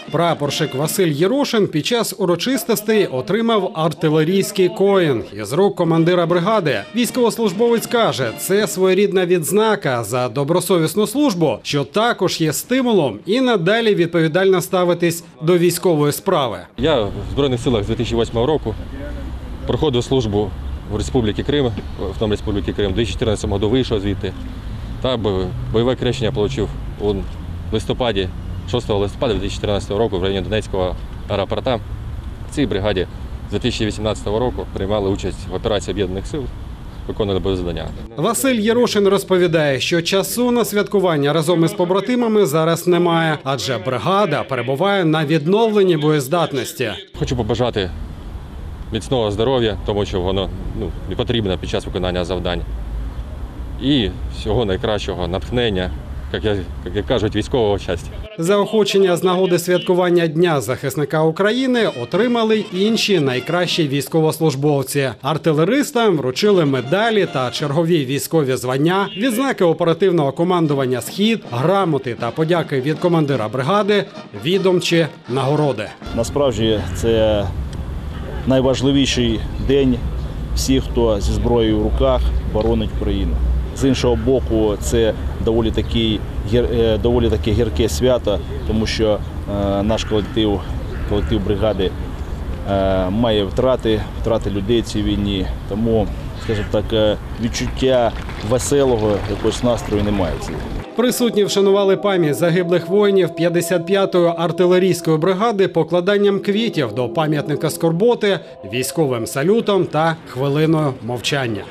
Прапорщик Василь Єрошин під час урочистостей отримав артилерійський коїн із рук командира бригади. Військовослужбовець каже, це своєрідна відзнака за добросовісну службу, що також є стимулом і надалі відповідально ставитись до військової справи. Я в Збройних силах з 2008 року проходив службу в Республіці Крим, в Автономній Республіці Крим. У 2014 році вийшов звідти та бойове хрещення отримав у листопаді, 6 листопада 2014 року в районі Донецького аеропорта. В цій бригаді з 2018 року приймали участь в операції Об'єднаних сил, виконували бойові завдання. Василь Єрошин розповідає, що часу на святкування разом із побратимами зараз немає, адже бригада перебуває на відновленні боєздатності. Хочу побажати міцного здоров'я, тому що воно не потрібно під час виконання завдань. І всього найкращого натхнення, як кажуть, військового щастя. Заохочення з нагоди святкування Дня захисника України отримали інші найкращі військовослужбовці. Артилеристам вручили медалі та чергові військові звання, відзнаки оперативного командування «Схід», грамоти та подяки від командира бригади, відомчі нагороди. Насправді це найважливіший день всіх, хто зі зброєю в руках боронить Україну. З іншого боку, це доволі таке гірке свято, тому що наш колектив бригади має втрати людей в цій війні. Тому, скажімо так, відчуття веселого якогось настрою немає. Присутні вшанували пам'ять загиблих воїнів 55-ї артилерійської бригади покладанням квітів до пам'ятника скорботи, військовим салютом та хвилиною мовчання.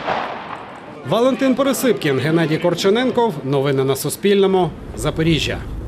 Валентин Пересипкін, Геннадій Корчененков. Новини на Суспільному. Запоріжжя.